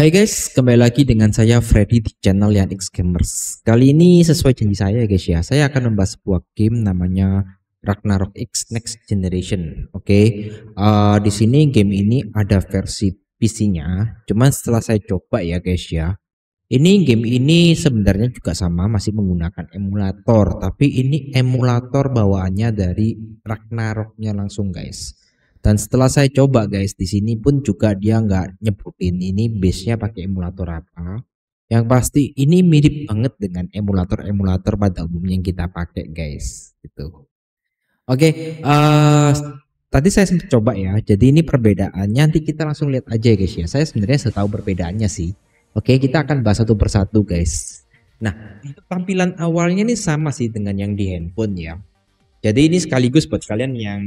Hai guys, kembali lagi dengan saya Freddy di channel Yan X Gamers. Kali ini sesuai janji saya guys ya, saya akan membahas sebuah game namanya Ragnarok X Next Generation. Oke, di sini game ini ada versi PC-nya. Cuman setelah saya coba ya guys ya, ini game ini sebenarnya juga sama, masih menggunakan emulator, tapi ini emulator bawaannya dari Ragnaroknya langsung guys. Dan setelah saya coba guys, di sini pun juga dia nggak nyebutin ini base-nya pakai emulator apa. Yang pasti ini mirip banget dengan emulator-emulator pada umumnya yang kita pakai guys. Gitu. Oke, tadi saya sempat coba ya. Jadi ini perbedaannya nanti kita langsung lihat aja guys ya. Saya sebenarnya sudah tahu perbedaannya sih. Oke, kita akan bahas satu persatu guys. Nah, untuk tampilan awalnya ini sama sih dengan yang di handphone ya. Jadi ini sekaligus buat kalian yang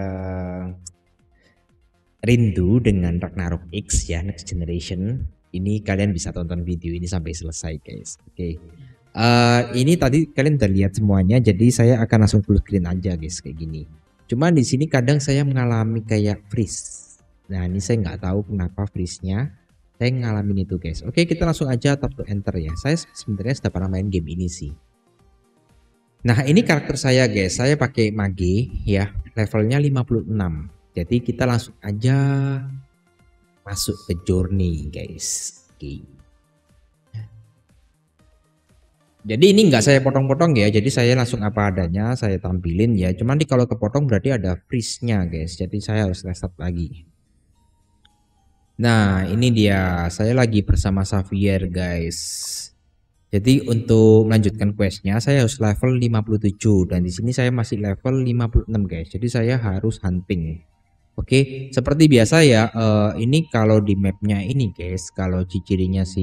rindu dengan Ragnarok X ya, Next Generation. Ini kalian bisa tonton video ini sampai selesai guys. Oke. Ini tadi kalian udah lihat semuanya, jadi saya akan langsung full screen aja guys kayak gini. Cuman di sini kadang saya mengalami kayak freeze. Nah ini saya nggak tahu kenapa freeze-nya. Saya ngalamin itu guys. Oke, kita langsung aja tap to enter ya. Saya sebenarnya sudah pernah main game ini sih. Nah ini karakter saya guys. Saya pakai mage ya. Levelnya 56. Jadi kita langsung aja masuk ke journey guys. Oke. Jadi ini nggak saya potong-potong ya, jadi saya langsung apa adanya saya tampilin ya. Cuman di kalau kepotong berarti ada freeze-nya guys, jadi saya harus restart lagi. Nah ini dia, saya lagi bersama Xavier guys. Jadi untuk melanjutkan questnya saya harus level 57 dan di sini saya masih level 56 guys. Jadi saya harus hunting. Oke, seperti biasa ya. Ini kalau di mapnya ini guys, kalau ciri-cirinya si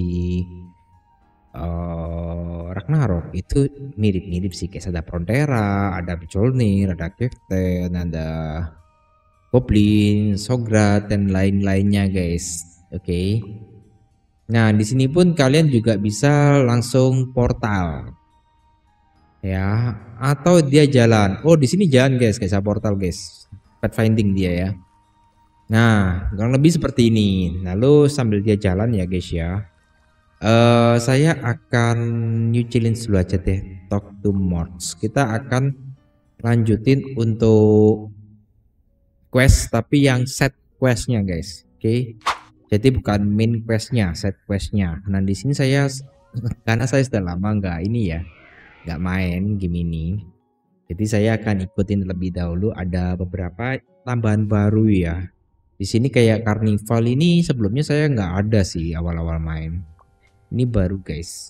Ragnarok itu mirip-mirip sih guys. Ada Frontera, ada Mjolnir, ada Keften, ada Goblin, Sograt dan lain-lainnya guys. Oke. Nah, di sini pun kalian juga bisa langsung portal. Ya, atau dia jalan. Oh, di sini jalan guys, kayak portal guys. Pathfinding dia ya. Nah, kurang lebih seperti ini. Lalu sambil dia jalan ya guys ya. Saya akan nyucilin dulu aja deh talk to mods. Kita akan lanjutin untuk quest tapi yang set questnya guys. Oke. Jadi bukan main questnya, set questnya. Nah di sini saya karena saya sudah lama nggak ini ya, nggak main game ini. Jadi saya akan ikutin lebih dahulu. Ada beberapa tambahan baru ya. Di sini kayak karnival ini sebelumnya saya nggak ada sih awal-awal main. Ini baru guys.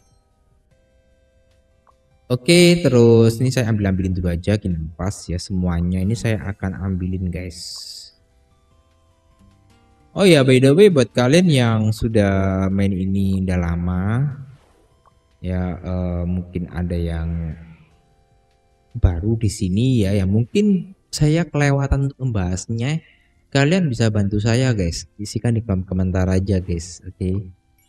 Oke, terus ini saya ambilin dulu aja pas ya semuanya. Ini saya akan ambilin guys. Oh ya, by the way buat kalian yang sudah main ini udah lama ya, mungkin ada yang baru di sini ya, mungkin saya kelewatan untuk membahasnya. Kalian bisa bantu saya guys. Isikan di kolom komentar aja guys. Oke.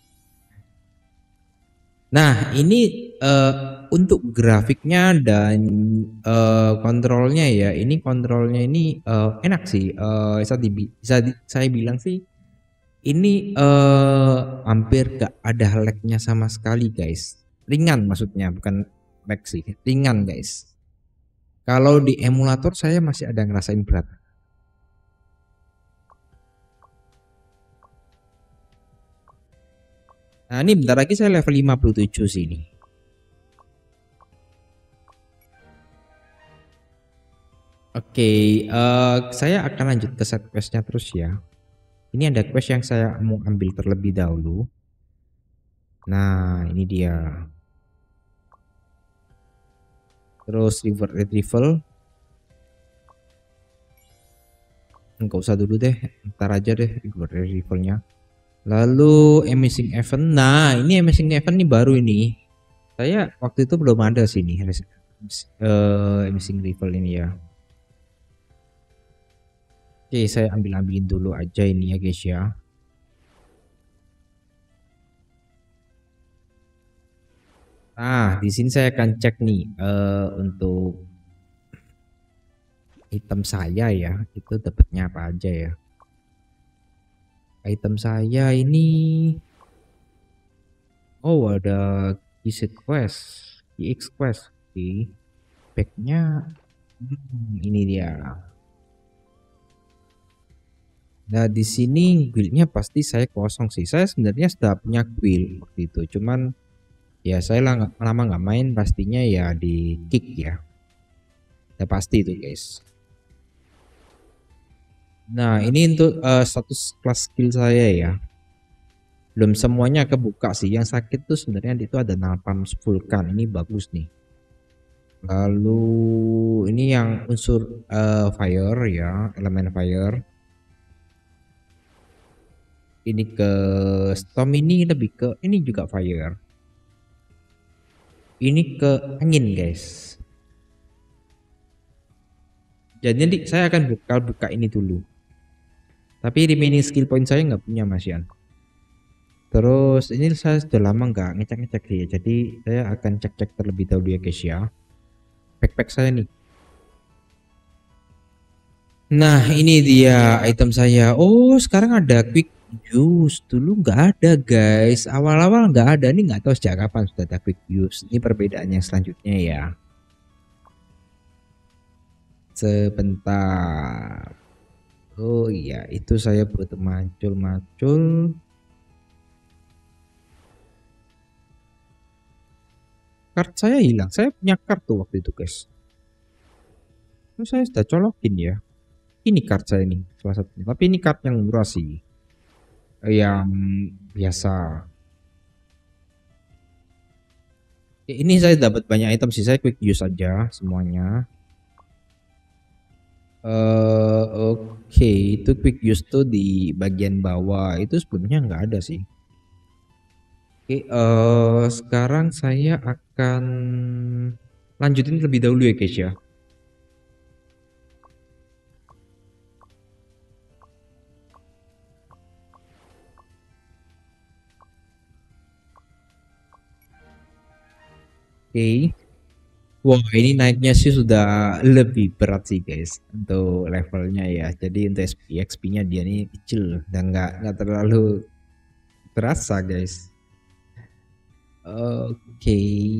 Nah, ini untuk grafiknya dan kontrolnya ya. Ini kontrolnya ini enak sih. Saya bilang sih ini hampir gak ada lag-nya sama sekali guys. Ringan maksudnya, bukan lag sih. Ringan guys. Kalau di emulator saya masih ada ngerasain berat. Nah ini bentar lagi saya level 57 sih ini. Oke, saya akan lanjut ke set questnya terus ya. Ini ada quest yang saya mau ambil terlebih dahulu. Nah ini dia. Terus reward retrieval. Enggak usah dulu deh, ntar aja deh reward retrievalnya. Lalu amazing event. Nah ini amazing event ini baru ini. Saya waktu itu belum ada sih ini amazing rival ini ya. Oke, saya ambilin dulu aja ini ya guys ya. Nah di sini saya akan cek nih untuk item saya ya, itu dapatnya apa aja ya. Item saya ini, oh ada Kiset Quest, GX Quest. Oke. Packnya, ini dia. Nah di sini guildnya pasti saya kosong sih. Saya sebenarnya sudah punya guild waktu itu. Cuman ya saya lama nggak main pastinya ya di kick ya. Ya pasti itu guys. Nah ini untuk status kelas skill saya ya. Belum semuanya kebuka sih. Yang sakit tuh sebenarnya itu ada napalm vulkan. Ini bagus nih. Lalu ini yang unsur fire ya, elemen fire. Ini ke storm ini lebih ke ini juga fire. Ini ke angin guys. Jadi saya akan buka ini dulu. Tapi remaining skill point saya nggak punya Mas Yan. Terus ini saya sudah lama nggak ngecek-ngecek sih ya. Jadi saya akan cek-cek terlebih dahulu ya guys ya. Backpack saya nih. Nah ini dia item saya. Oh sekarang ada quick use. Dulu nggak ada guys. Awal-awal nggak ada. Ini nggak tahu sejak kapan sudah ada quick use. Ini perbedaannya selanjutnya ya. Sebentar. Oh iya itu saya buat macul-macul. Kart saya hilang. Saya punya kartu waktu itu guys. Itu saya sudah colokin ya. Ini kart saya nih salah satunya. Tapi ini kart yang murah sih. Yang biasa. Ini saya dapat banyak item sih. Saya quick use aja semuanya. Oke, itu quick use tuh di bagian bawah. Itu sebelumnya nggak ada sih. Oke, sekarang saya akan lanjutin lebih dahulu ya guys ya. Oke. Wah, ini naiknya sih sudah lebih berat sih guys untuk levelnya ya. Jadi untuk XP-nya dia ini kecil dan nggak terlalu terasa guys. Oke,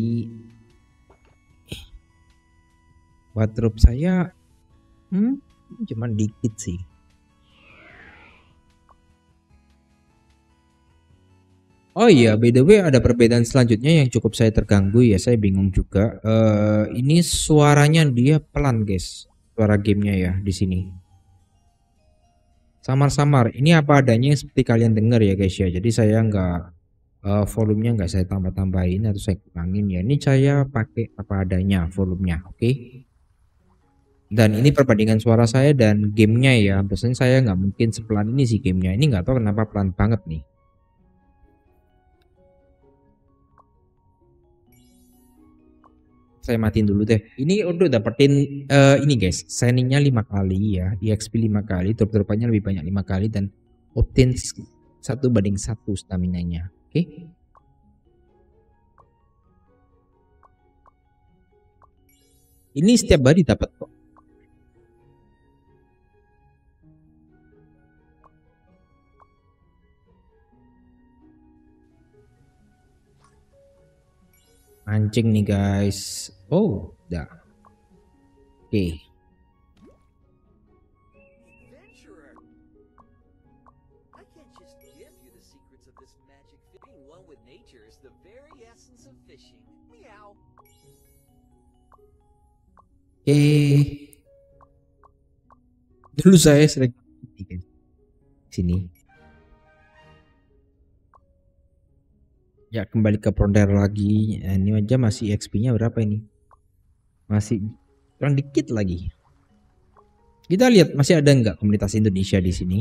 wardrobe saya cuman dikit sih. Oh iya, by the way ada perbedaan selanjutnya yang cukup saya terganggu ya. Saya bingung juga. Ini suaranya dia pelan guys. Suara gamenya ya di sini. Samar-samar. Ini apa adanya yang seperti kalian dengar ya guys ya. Jadi saya nggak volumenya nggak saya tambah-tambahin atau saya kurangin ya. Ini saya pakai apa adanya volumenya, oke? Dan ini perbandingan suara saya dan gamenya ya. Biasanya saya nggak mungkin sepelan ini sih gamenya. Ini nggak tahu kenapa pelan banget nih. Saya matiin dulu deh. Ini udah dapetin ini guys, signingnya 5 kali ya, EXP 5 kali, drop-dropannya lebih banyak 5 kali dan obtain 1:1 stamina-nya. Oke. Ini setiap hari dapat kok. Mancing nih guys. Oh, udah. Oke. Adventurer! I can't just give you the secrets of this magic. Being one with nature is the very essence of fishing. Meow. Oke. Dulu saya sering sini. Ya kembali ke Frontier lagi. Ini aja masih XP-nya berapa ini? Masih kurang dikit lagi. Kita lihat masih ada nggak komunitas Indonesia di sini?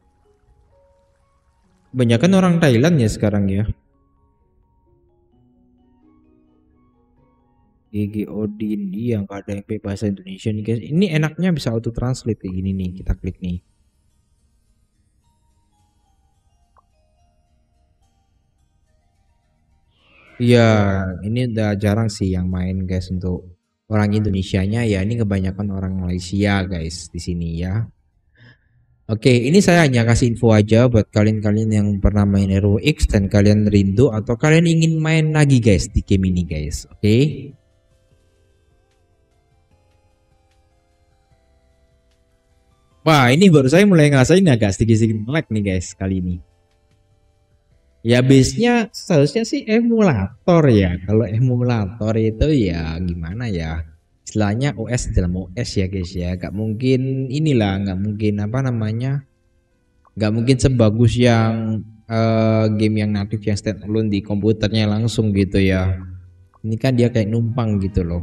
Kebanyakan orang Thailand ya sekarang ya. GG Odin yang nggak ada yang pakai bahasa Indonesia nih guys. Ini enaknya bisa auto translate kayak gini nih. Kita klik nih. Iya, ini udah jarang sih yang main guys untuk orang Indonesianya ya. Ini kebanyakan orang Malaysia guys di sini ya. Oke, ini saya hanya kasih info aja buat kalian-kalian yang pernah main ROX dan kalian rindu atau kalian ingin main lagi guys di game ini guys. Oke. Wah, ini baru saya mulai ngerasain agak sedikit-sedikit lag nih guys kali ini. Ya base-nya seharusnya sih emulator ya. Kalau emulator itu ya gimana ya? Istilahnya OS dalam OS ya guys ya. Gak mungkin inilah, gak mungkin apa namanya? Gak mungkin sebagus yang game yang natif yang standalone di komputernya langsung gitu ya. Ini kan dia kayak numpang gitu loh.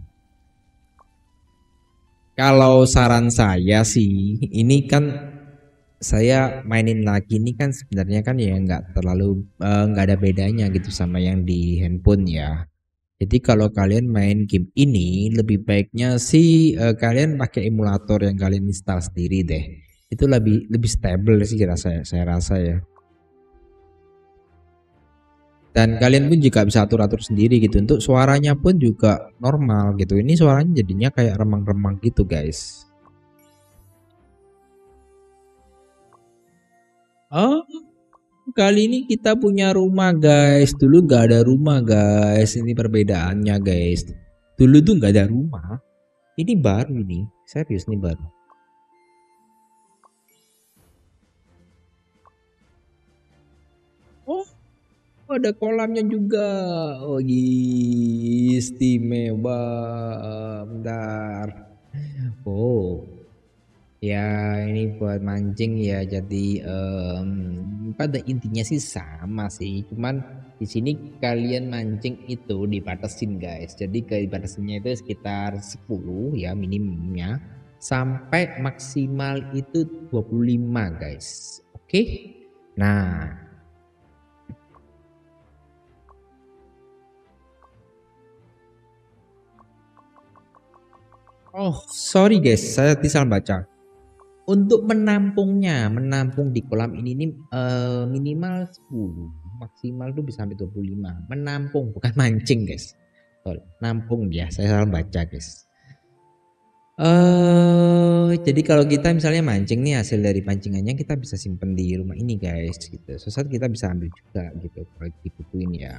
Kalau saran saya sih, ini kan saya mainin lagi ini kan sebenarnya kan ya nggak terlalu nggak ada bedanya gitu sama yang di handphone ya. Jadi kalau kalian main game ini lebih baiknya sih kalian pakai emulator yang kalian install sendiri deh. Itu lebih lebih stable sih saya rasa ya. Dan kalian pun juga bisa atur-atur sendiri gitu. Untuk suaranya pun juga normal gitu. Ini suaranya jadinya kayak remang-remang gitu guys. Oh, kali ini kita punya rumah guys. Dulu nggak ada rumah guys. Ini perbedaannya guys. Dulu tuh nggak ada rumah. Ini baru ini. Serius nih baru. Oh, ada kolamnya juga. Oh, istimewa. Bentar. Oh, ya ini buat mancing ya. Jadi pada intinya sih sama sih. Cuman di sini kalian mancing itu dibatasin guys. Jadi dibatasinnya itu sekitar 10 ya minimumnya. Sampai maksimal itu 25 guys. Oke. Nah, oh sorry guys, saya salah baca. Untuk menampung di kolam ini nih minimal 10, maksimal tuh bisa sampai 25. Menampung bukan mancing, guys. Sorry, nampung ya, saya salah baca, guys. Jadi kalau kita misalnya mancing nih hasil dari pancingannya kita bisa simpen di rumah ini, guys, gitu. Suatu saat kita bisa ambil juga gitu kalau dibutuhin ya.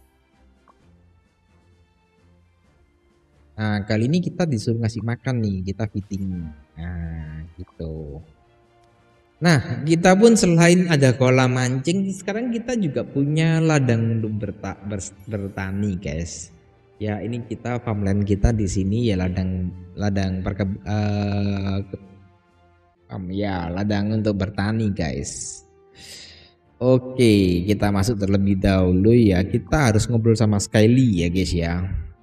Nah, kali ini kita disuruh ngasih makan nih, kita feeding. Nah, gitu. Nah, kita pun selain ada kolam mancing, sekarang kita juga punya ladang untuk bertani, guys. Ya, ini kita farmland kita di sini ya ladang ladang ya ladang untuk bertani, guys. Oke, kita masuk terlebih dahulu ya. Kita harus ngobrol sama Skyly ya, guys ya.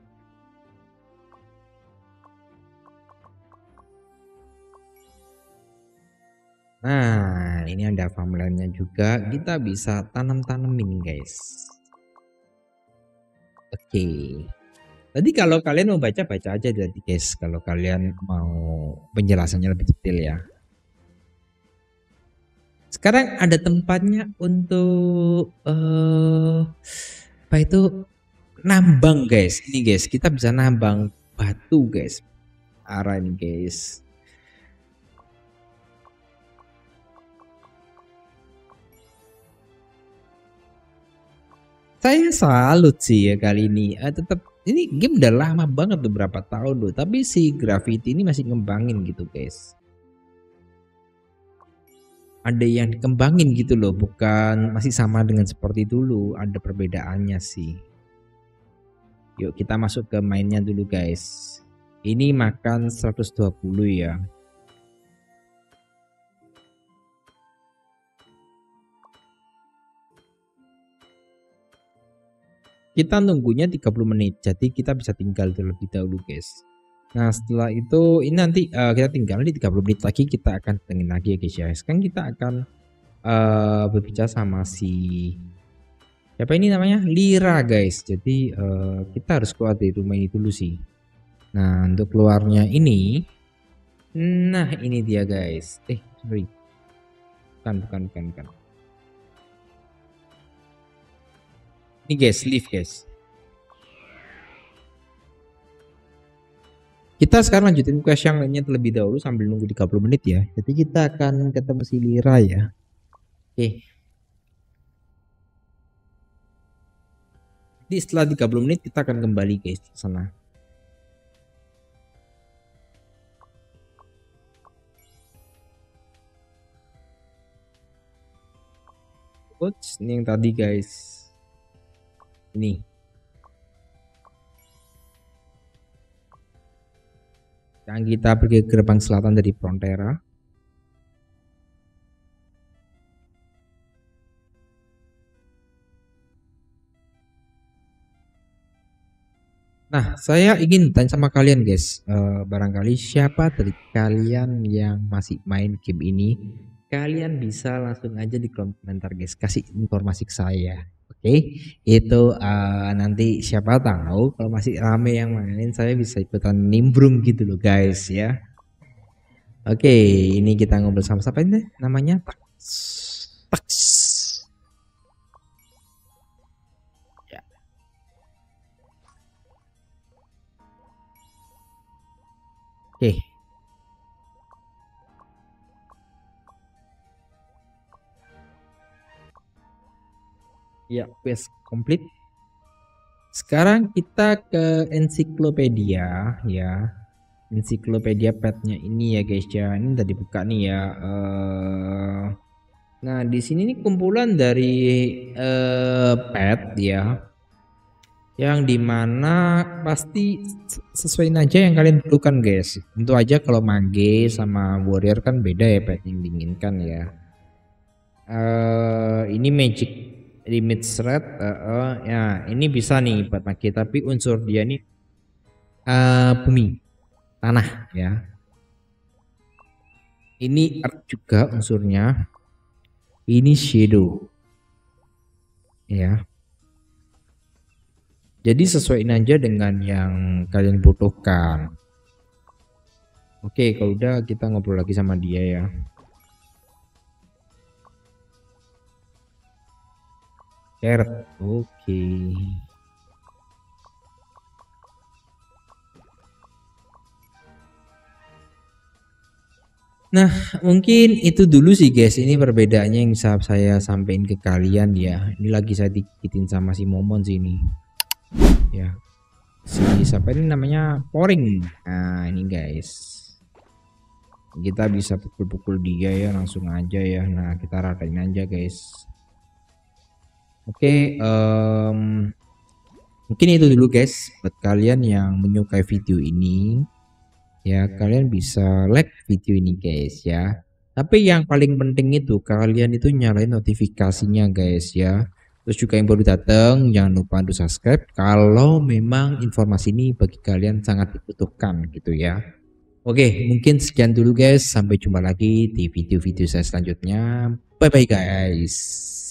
Nah, ini ada farmlandnya juga. Kita bisa tanam-tanemin, guys. Oke. Tadi kalau kalian mau baca aja jadi guys. Kalau kalian mau penjelasannya lebih detail ya. Sekarang ada tempatnya untuk apa itu nambang guys. Ini guys, kita bisa nambang batu guys. Arah ini guys. Saya salut sih ya kali ini. Tetap ini game udah lama banget beberapa tahun loh, tapi si Gravity ini masih ngembangin gitu guys. Ada yang dikembangin gitu loh, bukan masih sama dengan seperti dulu, ada perbedaannya sih. Yuk kita masuk ke mainnya dulu guys. Ini makan 120 ya. Kita nunggunya 30 menit, jadi kita bisa tinggal terlebih dahulu guys. Nah setelah itu ini nanti kita tinggal di 30 menit lagi kita akan datengin lagi ya guys ya. Sekarang kita akan berbicara sama si siapa ini namanya Lira guys. Jadi kita harus keluar dari rumah ini dulu sih. Nah untuk keluarnya ini, nah ini dia guys. Sorry, bukan. Ini guys, lift guys. Kita sekarang lanjutin quest yang lainnya terlebih dahulu sambil nunggu 30 menit ya. Jadi kita akan ketemu si Lira ya. Oke. Jadi setelah 30 menit kita akan kembali guys ke sana. Coach, ini yang tadi guys. Ini. Yang kita pergi ke gerbang selatan dari Frontera. Nah, saya ingin tanya sama kalian guys, barangkali siapa dari kalian yang masih main game ini, kalian bisa langsung aja di komentar guys, kasih informasi ke saya. Oke, itu nanti siapa tahu kalau masih rame yang mainin, saya bisa ikutan nimbrung gitu loh guys ya. Oke, ini kita ngobrol sama siapa ini namanya? Tax. Ya. Oke. Ya, quest complete. Sekarang kita ke ensiklopedia ya. Ensiklopedia petnya ini ya guys ya. Ini udah dibuka nih ya. Nah, di sini nih kumpulan dari pet ya. Yang dimana pasti sesuaiin aja yang kalian butuhkan guys. Tentu aja kalau mage sama warrior kan beda ya pet yang diinginkan ya. Ini magic limit thread ya ini bisa nih buat mage tapi unsur dia nih bumi tanah ya. Ini earth juga unsurnya. Ini shadow ya. Jadi sesuaiin aja dengan yang kalian butuhkan. Oke, kalau udah kita ngobrol lagi sama dia ya. Carrot. Oke. Nah, mungkin itu dulu sih guys. Ini perbedaannya yang bisa saya sampaikan ke kalian ya. Ini lagi saya dikitin sama si Momon sini. Ya. Si siapa ini namanya Poring. Nah, ini guys. Kita bisa pukul-pukul dia ya langsung aja ya. Nah, kita ratain aja guys. Oke, mungkin itu dulu guys buat kalian yang menyukai video ini. Ya, kalian bisa like video ini guys ya. Tapi yang paling penting itu kalian itu nyalain notifikasinya guys ya. Terus juga yang baru datang jangan lupa untuk subscribe kalau memang informasi ini bagi kalian sangat dibutuhkan gitu ya. Oke, mungkin sekian dulu guys. Sampai jumpa lagi di video-video saya selanjutnya. Bye bye guys.